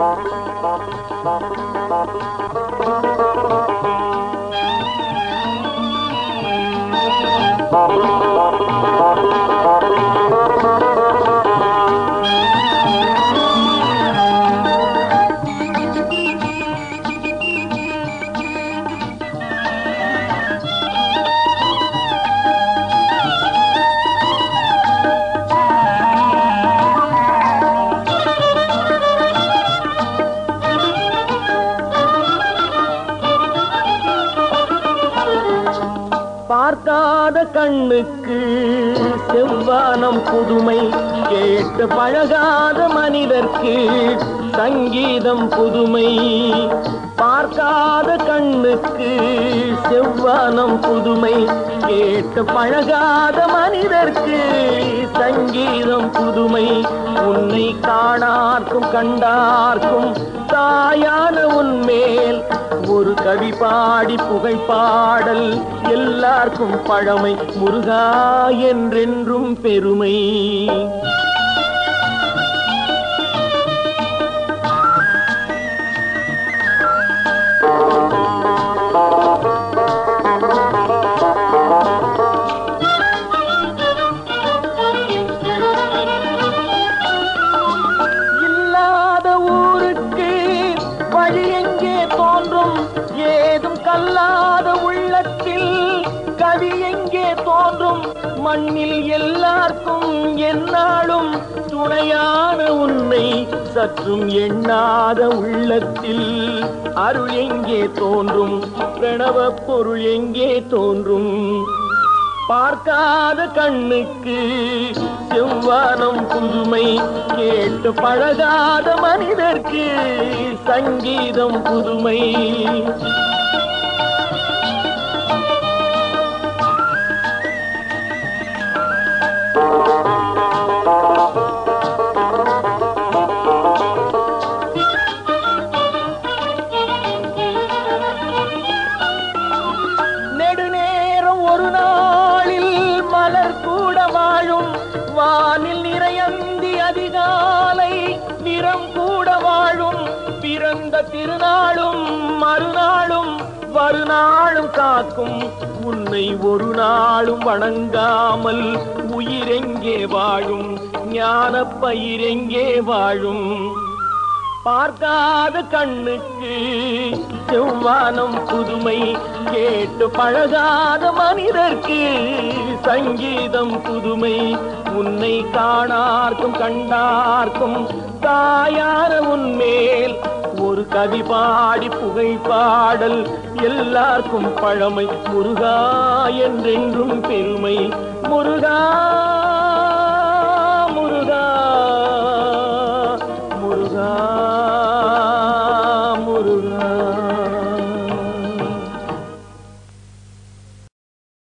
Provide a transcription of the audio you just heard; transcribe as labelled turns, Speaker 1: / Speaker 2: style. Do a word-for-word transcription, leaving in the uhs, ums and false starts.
Speaker 1: பார்க்காத கண்ணுக்கு செவ்வானம் புதுமை, கேட்டு பழகாத மனிதர்க்கு சங்கீதம் புதுமை. பார்க்காத கண்ணுக்கு செவ்வானம் புதுமை, கேட்டு பழகாத மனிதர்க்கு சங்கீதம் புதுமை. உன்னை காணார்க்கும் கண்டார்க்கும் தாயான உன்மேல் ஒரு கவி பாடி புகைப்பாடல் எல்லாருக்கும் பழமை. முருகா என்றென்றும் பெருமை. இல்லாத ஊருக்கு வழி எங்கே தோன்றும், ஏதும் கல்லாத உள்ளத்தில் கவி எங்கே தோன்றும். மண்ணில் எல்லாருக்கும் எந்நாளும் துணையான உன்னை சற்றும் எண்ணாத உள்ளத்தில் அருள் எங்கே தோன்றும், பிரணவ பொருள் எங்கே தோன்றும். பார்க்காத கண்ணுக்கு செவ்வானம் புதுமை, கேட்டு பழகாத மனிதர்க்கு சங்கீதம் புதுமை. நெடுநேரம் ஒரு நாளில் மலர் கூட வாழும், வானில் நிறையந்தி அதிகாலை நிறம் கூட வாழும். பிறந்த திருநாளும் மறுநாளும் வருநாளும் காக்கும், உன்னை ஒரு நாளும் வணங்காமல் உயிரெங்கே வாழும், ஞான பயிரெங்கே வாழும். பார்க்காத கண்ணுக்கு செவ்வானம் புதுமை, கேட்டு பழகாத மனிதர்க்கு சங்கீதம் புதுமை. உன்னை காணார்க்கும் கண்டார்க்கும் தாயான உன்மேல் ஒரு கவி பாடி புகைப்பாடல் எல்லாருக்கும் பழமை. முருகா என்றென்றும் பெருமை. முருகா